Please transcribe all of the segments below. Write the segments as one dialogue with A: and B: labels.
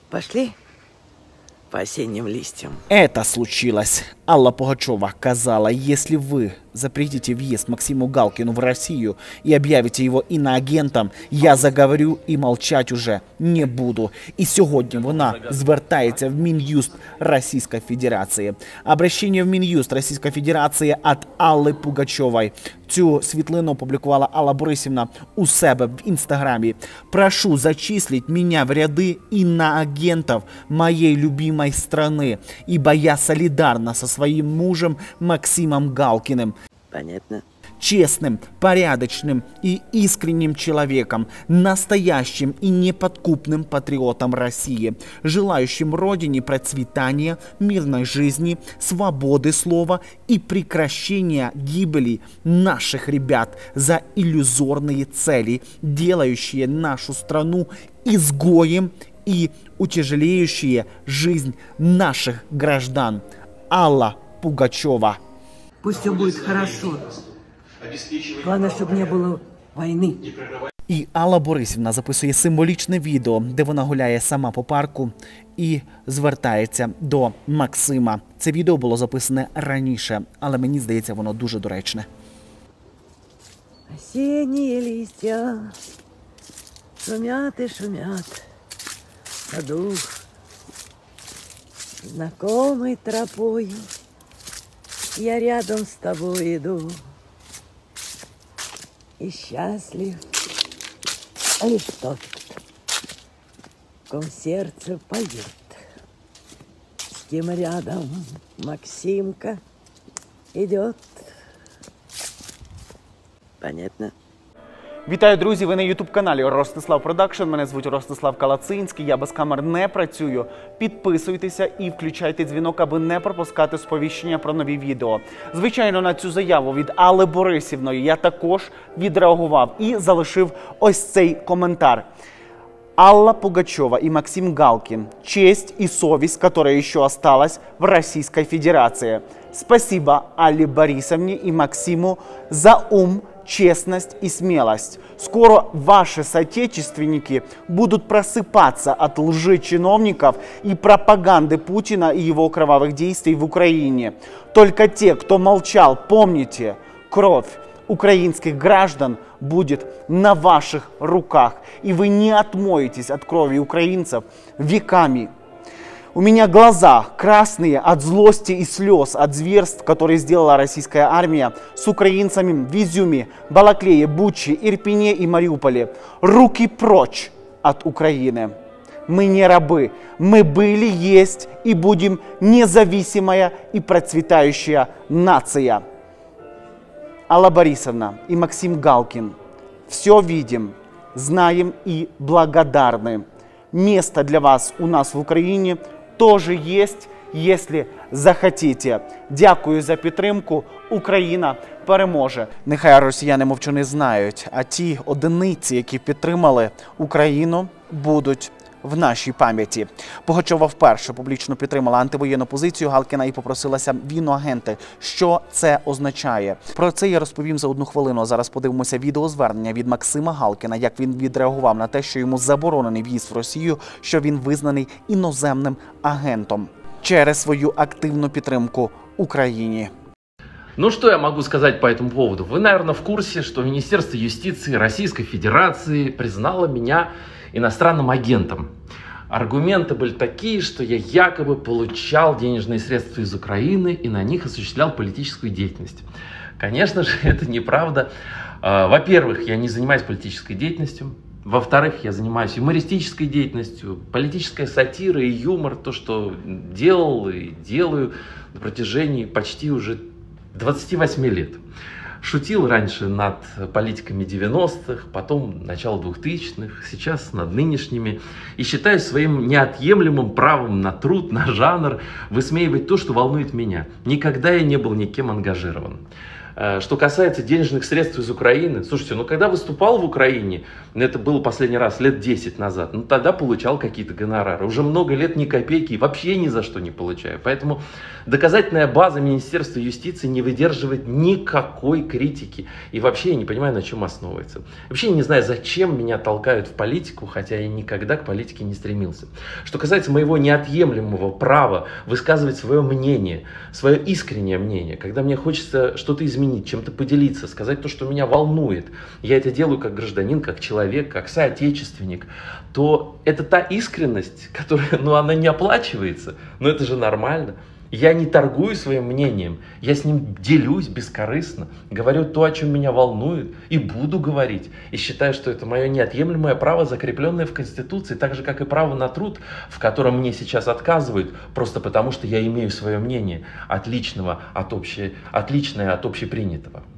A: Пошли по осенним листьям.
B: Это случилось. Алла Пугачева казала, если вы запретите въезд Максиму Галкину в Россию и об'явите його іноагентом, я заговорю і мовчать уже не буду. І сьогодні вона звертається в Мін'юст Російської Федерації. Обращення в Мін'юст Російської Федерації від Алли Пугачевої. Цю світлину опублікувала Алла Борисівна у себе в Інстаграмі. «Прошу зачислить меня в ряды иноагентов моей любимой страны, ибо я солидарна со своим мужем Максимом Галкиным».
A: Понятно?
B: Честным, порядочным и искренним человеком, настоящим и неподкупным патриотом России, желающим родине процветания, мирной жизни, свободы слова и прекращения гибели наших ребят за иллюзорные цели, делающие нашу страну изгоем и утяжеляющие жизнь наших граждан. Алла Пугачева.
A: Пусть все будет хорошо. Главное, чтобы не было войны.
B: І Алла Борисівна записує символічне відео, де вона гуляє сама по парку і звертається до Максима. Це відео було записане раніше, але мені здається, воно дуже доречне.
A: Осенние листья шумят и шумят в саду, знакомой тропой я рядом с тобой иду. И счастлив лишь тот, в ком сердце поет, с кем рядом Максимка идет. Понятно?
B: Вітаю, друзі! Ви на ютуб-каналі Ростислав Продакшн. Мене звуть Ростислав Калацинський. Я без камер не працюю. Підписуйтеся і включайте дзвінок, аби не пропускати сповіщення про нові відео. Звичайно, на цю заяву від Алли Борисівної я також відреагував і залишив ось цей коментар. Алла Пугачева и Максим Галкин. Честь и совесть, которая еще осталась в Российской Федерации. Спасибо Алле Борисовне и Максиму за ум, честность и смелость. Скоро ваши соотечественники будут просыпаться от лжи чиновников и пропаганды Путина и его кровавых действий в Украине. Только те, кто молчал, помните, кровь украинских граждан будет на ваших руках, и вы не отмоетесь от крови украинцев веками. У меня глаза красные от злости и слез, от зверств, которые сделала российская армия с украинцами в Изюме, Балаклее, Буче, Ирпене и Мариуполе. Руки прочь от Украины. Мы не рабы, мы были, есть и будем независимая и процветающая нация. Алла Борисовна и Максим Галкин, все видим, знаем и благодарны. Место для вас у нас в Украине тоже есть, если захотите. Дякую за підтримку. Україна переможе. Нехай росіяни мовчуни знають, а ті одиниці, які підтримали Україну, будуть в нашій пам'яті. Пугачева вперше публічно підтримала антивоєнну позицію Галкіна і попросилася в іноагенти. Що це означає? Про це я розповім за 1 хвилину. Зараз подивимося відеозвернення від Максима Галкіна, як він відреагував на те, що йому заборонений в'їзд в Росію, що він визнаний іноземним агентом через свою активну підтримку Україні.
C: Ну, что я могу сказать по этому поводу? Вы, наверное, в курсе, что Министерство юстиции Российской Федерации признало меня иностранным агентом. Аргументы были такие, что я якобы получал денежные средства из Украины и на них осуществлял политическую деятельность. Конечно же, это неправда. Во-первых, я не занимаюсь политической деятельностью. Во-вторых, я занимаюсь юмористической деятельностью, политическая сатира и юмор, то, что делал и делаю на протяжении почти уже 28 лет. Шутил раньше над политиками 90-х, потом начало 2000-х, сейчас над нынешними. И считаю своим неотъемлемым правом на труд, на жанр высмеивать то, что волнует меня. Никогда я не был никем ангажирован. Что касается денежных средств из Украины, слушайте, ну когда выступал в Украине, это было последний раз лет 10 назад, ну тогда получал какие-то гонорары. Уже много лет ни копейки, вообще ни за что не получаю. Поэтому доказательная база Министерства юстиции не выдерживает никакой критики. И вообще я не понимаю, на чем основывается. Вообще я не знаю, зачем меня толкают в политику, хотя я никогда к политике не стремился. Что касается моего неотъемлемого права высказывать свое мнение, свое искреннее мнение, когда мне хочется что-то изменить, чем-то поделиться, сказать то, что меня волнует, я это делаю как гражданин, как человек, как соотечественник, то это та искренность, которая, ну, она не оплачивается, но это же нормально. Я не торгую своим мнением, я с ним делюсь бескорыстно, говорю то, о чем меня волнует, и буду говорить. И считаю, что это мое неотъемлемое право, закрепленное в Конституции, так же, как и право на труд, в котором мне сейчас отказывают, просто потому что я имею свое мнение, отличное от общепринятого.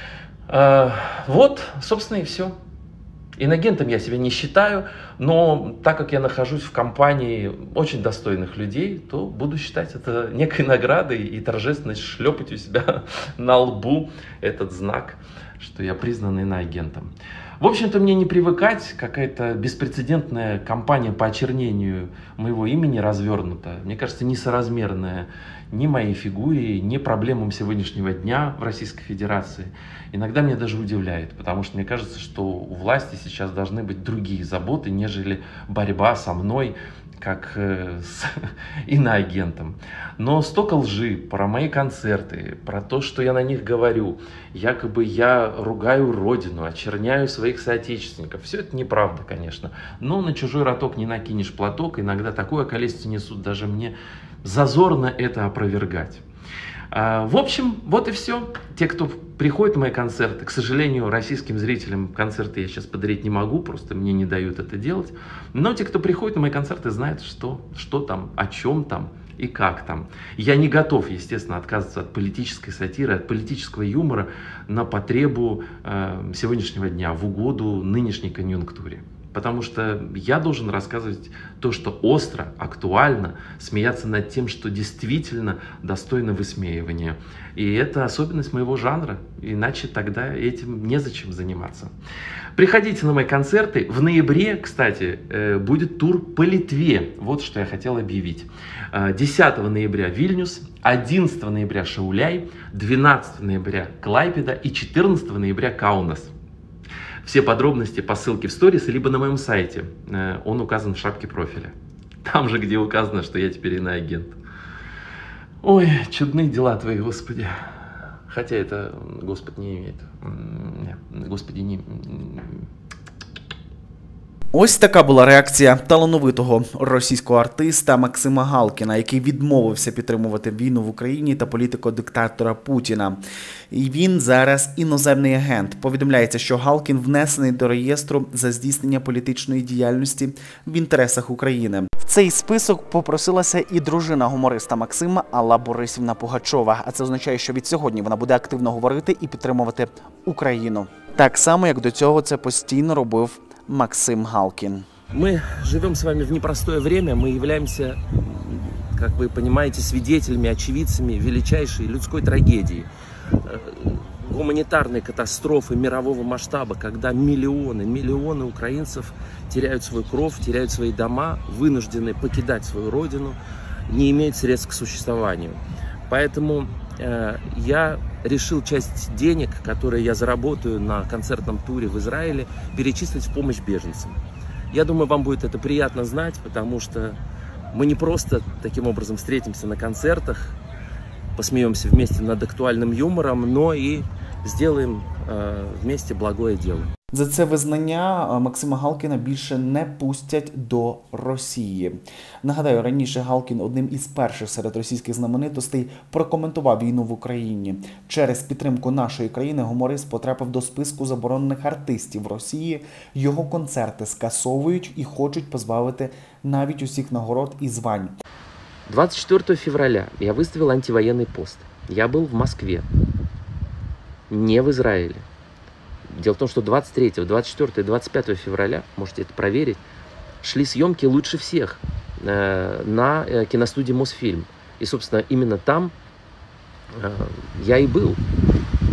C: Вот, собственно, и все. Инагентом я себя не считаю, но так как я нахожусь в компании очень достойных людей, то буду считать это некой наградой и торжественно шлепать у себя на лбу этот знак, что я признан иноагентом. В общем-то, мне не привыкать, какая-то беспрецедентная кампания по очернению моего имени развернута, мне кажется, несоразмерная ни моей фигуре, ни проблемам сегодняшнего дня в Российской Федерации. Иногда меня даже удивляет, потому что мне кажется, что у власти сейчас должны быть другие заботы, нежели борьба со мной, как с иноагентом. Но столько лжи про мои концерты, про то, что я на них говорю, якобы я ругаю родину, очерняю своих соотечественников. Все это неправда, конечно. Но на чужой роток не накинешь платок. Иногда такое количество несут, даже мне зазорно это опровергать. В общем, вот и все. Те, кто приходит на мои концерты, к сожалению, российским зрителям концерты я сейчас подарить не могу, просто мне не дают это делать. Но те, кто приходит на мои концерты, знают, что там, о чем там и как там. Я не готов, естественно, отказываться от политической сатиры, от политического юмора на потребу сегодняшнего дня, в угоду нынешней конъюнктуре. Потому что я должен рассказывать то, что остро, актуально, смеяться над тем, что действительно достойно высмеивания. И это особенность моего жанра, иначе тогда этим незачем заниматься. Приходите на мои концерты. В ноябре, кстати, будет тур по Литве. Вот что я хотел объявить. 10 ноября Вильнюс, 11 ноября Шауляй, 12 ноября Клайпеда и 14 ноября Каунас. Все подробности по ссылке в сторис, либо на моем сайте. Он указан в шапке профиля. Там же, где указано, что я теперь иноагент. Ой, чудные дела твои, Господи. Хотя это Господь не имеет. Господи, не...
B: Ось така була реакція талановитого російського артиста Максима Галкіна, який відмовився підтримувати війну в Україні та політику диктатора Путіна. І він зараз іноземний агент. Повідомляється, що Галкін внесений до реєстру за здійснення політичної діяльності в інтересах України. В цей список попросилася і дружина гумориста Максима Алла Борисівна Пугачова. А це означає, що від сьогодні вона буде активно говорити і підтримувати Україну. Так само, як до цього це постійно робив Максим Галкин.
D: Мы живем с вами в непростое время, мы являемся, как вы понимаете, свидетелями, очевидцами величайшей людской трагедии, гуманитарной катастрофы мирового масштаба, когда миллионы украинцев теряют свою кровь, теряют свои дома, вынуждены покидать свою родину, не имеют средств к существованию. Поэтому я решил часть денег, которые я заработаю на концертном туре в Израиле, перечислить в помощь беженцам. Я думаю, вам будет это приятно знать, потому что мы не просто таким образом встретимся на концертах, посмеемся вместе над актуальным юмором, но и сделаем вместе благое дело.
B: За це визнання Максима Галкіна більше не пустять до Росії. Нагадаю, раніше Галкін одним із перших серед російських знаменитостей прокоментував війну в Україні. Через підтримку нашої країни гуморист потрапив до списку заборонених артистів в Росії. Його концерти скасовують і хочуть позбавити навіть усіх нагород і звань.
D: 24 февраля я выставил антивоенный пост. Я был в Москве, не в Израиле. Дело в том, что 23, 24 и 25 февраля, можете это проверить, шли съемки лучше всех на киностудии Мосфильм. И, собственно, именно там я и был.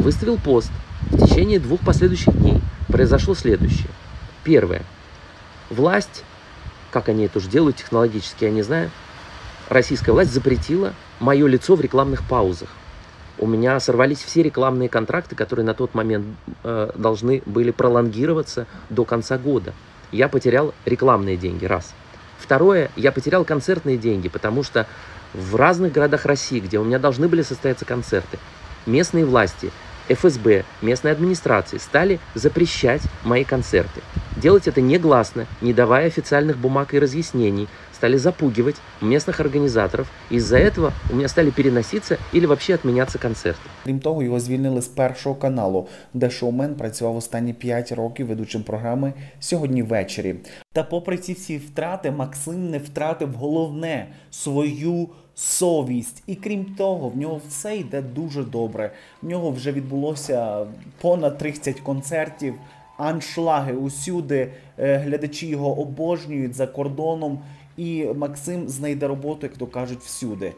D: выставил пост. В течение 2 последующих дней произошло следующее. Первое. Власть, как они это уже делают технологически, я не знаю, российская власть запретила мое лицо в рекламных паузах. У меня сорвались все рекламные контракты, которые на тот момент должны были пролонгироваться до конца года. Я потерял рекламные деньги, раз. Второе, я потерял концертные деньги, потому что в разных городах России, где у меня должны были состояться концерты, местные власти, ФСБ, местные администрации стали запрещать мои концерты. Делать это негласно, не давая официальных бумаг и разъяснений, стали запугивать местных организаторов. Из-за этого у меня стали переноситься или вообще отменяться концерты.
B: Крім того, його звільнили з Першого каналу, де шоумен працював останні 5 років ведучим програми «Сьогодні ввечері». Та попри ці всі втрати, Максим не втратив головне – свою совість. І крім того, в нього все йде дуже добре. В нього вже відбулося понад 30 концертів, аншлаги усюди, глядачі його обожнюють за кордоном. І Максим знайде роботу, як то кажуть, всюди.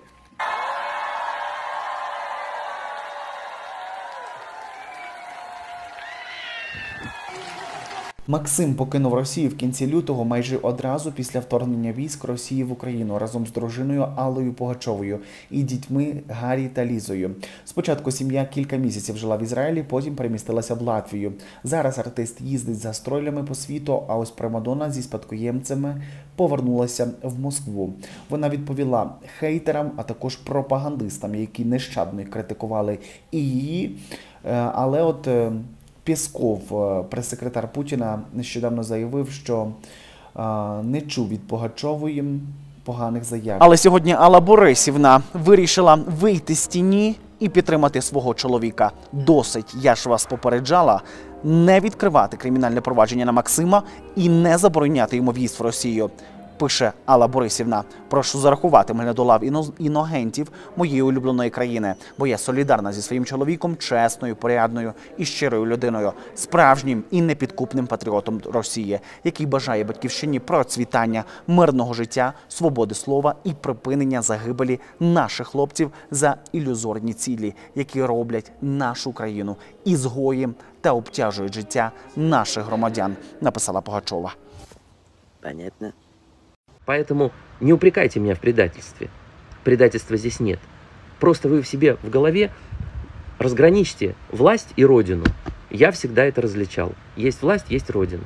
B: Максим покинув Росію в кінці лютого майже одразу після вторгнення військ Росії в Україну разом з дружиною Аллою Пугачовою і дітьми Гарі та Лізою. Спочатку сім'я кілька місяців жила в Ізраїлі, потім перемістилася в Латвію. Зараз артист їздить за гастролями по світу, а ось Примадонна зі спадкоємцями повернулася в Москву. Вона відповіла хейтерам, а також пропагандистам, які нещадно критикували і її, але от Пєсков, прес-секретар Путіна, нещодавно заявив, що не чув від Пугачової поганих заяв. Але сьогодні Алла Борисівна вирішила вийти з тіні і підтримати свого чоловіка. Досить, я ж вас попереджала, не відкривати кримінальне провадження на Максима і не забороняти йому в'їзд в Росію. Пише Алла Борисівна: прошу зарахувати мене до лав іногентів моєї улюбленої країни, бо я солідарна зі своїм чоловіком, чесною, порядною і щирою людиною, справжнім і непідкупним патріотом Росії, який бажає батьківщині процвітання, мирного життя, свободи слова і припинення загибелі наших хлопців за ілюзорні цілі, які роблять нашу країну ізгоєм та обтяжують життя наших громадян, написала Пугачова.
D: Понятно. Поэтому не упрекайте меня в предательстве. Предательства здесь нет. Просто вы в себе в голове разграничьте власть и родину. Я всегда это различал. Есть власть, есть родина.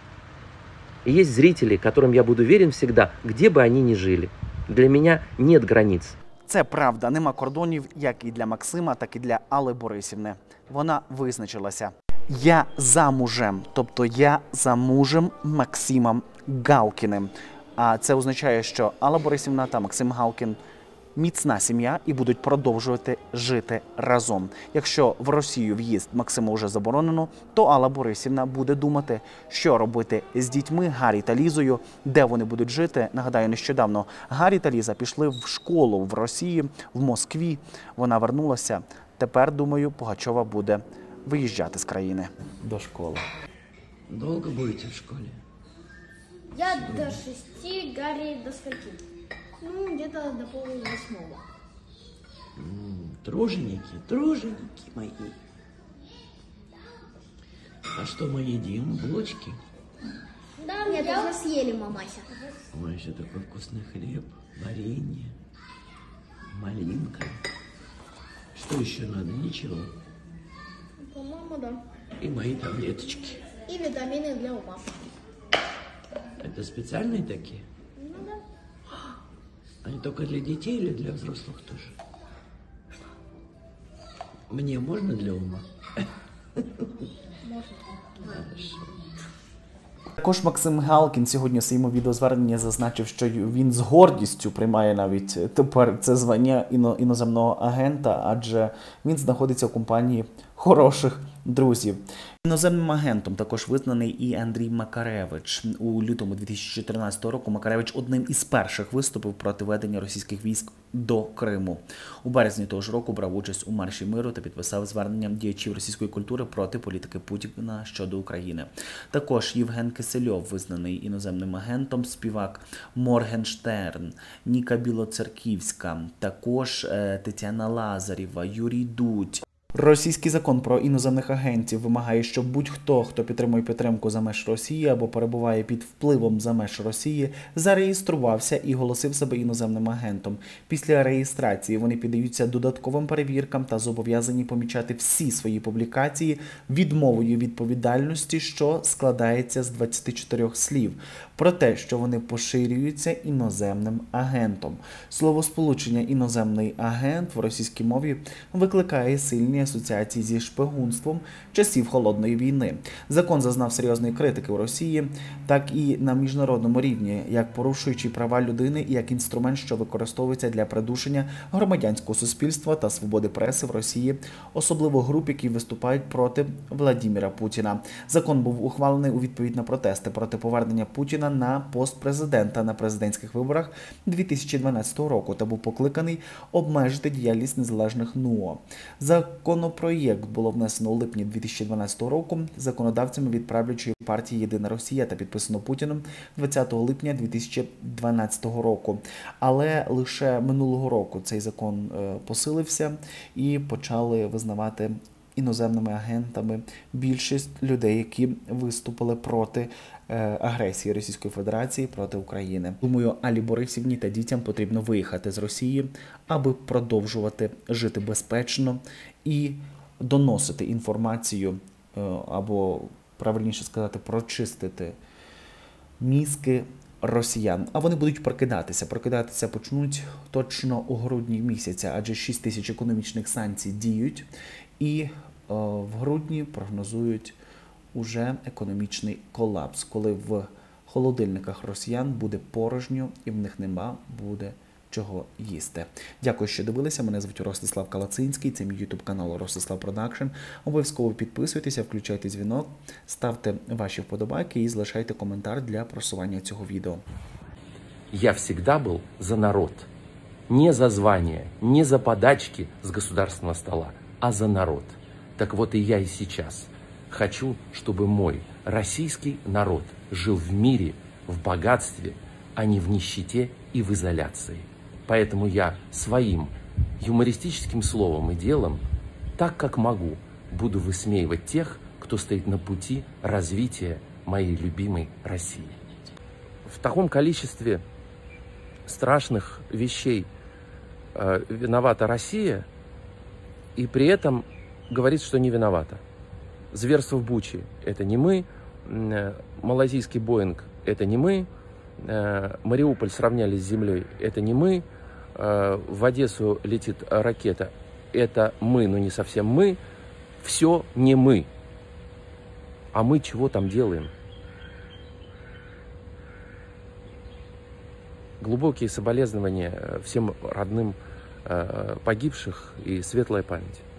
D: И есть зрители, которым я буду верен всегда, где бы они ни жили. Для меня нет границ.
B: Це правда, нема кордонів як і для Максима, так і для Алли Борисівни. Вона визначилася. Я замужем, тобто я за мужем Максимом Галкіним. А це означає, що Алла Борисівна та Максим Галкін – міцна сім'я і будуть продовжувати жити разом. Якщо в Росію в'їзд Максиму вже заборонено, то Алла Борисівна буде думати, що робити з дітьми Гарі та Лізою, де вони будуть жити. Нагадаю, нещодавно Гарі та Ліза пішли в школу в Росії, в Москві. Вона вернулася. Тепер, думаю, Пугачова буде виїжджати з країни. До школи.
E: Долго будете в школе?
F: Я до 6, Гарри до скольки? Ну, где-то до 7:30.
E: Труженики мои. А что мы едим? Булочки?
F: Да, нет, уже съели, мамася.
E: Ой, еще такой вкусный хлеб, варенье, малинка. Что еще надо? Ничего.
F: По-моему, да.
E: И мои таблеточки.
F: И витамины для ума.
E: Это специальные такие?
F: Ну да.
E: Они только для детей или для взрослых тоже? Мне можно для ума?
F: Можно.
E: Хорошо.
B: Також Максим Галкін сьогодні у своєму відеозверненні зазначив, що він з гордістю приймає навіть тепер це звання іноземного агента, адже він знаходиться у компанії хороших друзів. Іноземним агентом також визнаний і Андрій Макаревич. У лютому 2014 року Макаревич одним із перших виступив проти ведення російських військ до Криму. У березні того ж року брав участь у марші миру та підписав звернення діячів російської культури проти політики Путіна щодо України. Також Євген Кисельов визнаний іноземним агентом, співак Моргенштерн, Ніка Білоцерківська, також Тетяна Лазарєва, Юрій Дудь. Російський закон про іноземних агентів вимагає, що будь-хто, хто підтримує підтримку за меж Росії або перебуває під впливом за меж Росії, зареєструвався і оголосив себе іноземним агентом. Після реєстрації вони піддаються додатковим перевіркам та зобов'язані помічати всі свої публікації відмовою відповідальності, що складається з 24 слів, про те, що вони поширюються іноземним агентом. Словосполучення «іноземний агент» в російській мові викликає сильні асоціації зі шпигунством часів Холодної війни. Закон зазнав серйозної критики у Росії, так і на міжнародному рівні, як порушуючи права людини і як інструмент, що використовується для придушення громадянського суспільства та свободи преси в Росії, особливо груп, які виступають проти Владимира Путіна. Закон був ухвалений у відповідь на протести проти повернення Путіна на пост президента на президентських виборах 2012 року та був покликаний обмежити діяльність незалежних НУО. Законопроєкт було внесено у липні 2012 року законодавцями від правлячої партії «Єдина Росія» та підписано Путіним 20 липня 2012 року. Але лише минулого року цей закон посилився і почали визнавати іноземними агентами більшість людей, які виступили проти агресії Російської Федерації проти України. Думаю, Алі Борисівні та дітям потрібно виїхати з Росії, аби продовжувати жити безпечно і доносити інформацію, або, правильніше сказати, прочистити мізки росіян. А вони будуть прокидатися. Прокидатися почнуть точно у грудні місяця, адже 6 тисяч економічних санкцій діють, і в грудні прогнозують уже економічний колапс, коли в холодильниках росіян буде порожньо і в них нема буде чого їсти. Дякую, що дивилися. Мене звуть Ростислав Калацинський, це мій YouTube канал Ростислав Продакшн. Обов'язково підписуйтеся, включайте дзвінок, ставте ваші вподобайки і залишайте коментар для просування цього відео.
D: Я всегда был за народ. Не за звание, не за подачки с государственного стола, а за народ. Так вот и я и сейчас хочу, чтобы мой российский народ жил в мире, в богатстве, а не в нищете и в изоляции. Поэтому я своим юмористическим словом и делом, так как могу, буду высмеивать тех, кто стоит на пути развития моей любимой России. В таком количестве страшных вещей виновата Россия, и при этом говорит, что не виновата. Зверство в Буче – это не мы, малазийский Боинг – это не мы, Мариуполь сравняли с землей – это не мы, в Одессу летит ракета – это мы, но не совсем мы, все не мы. А мы чего там делаем? Глубокие соболезнования всем родным погибших и светлая память.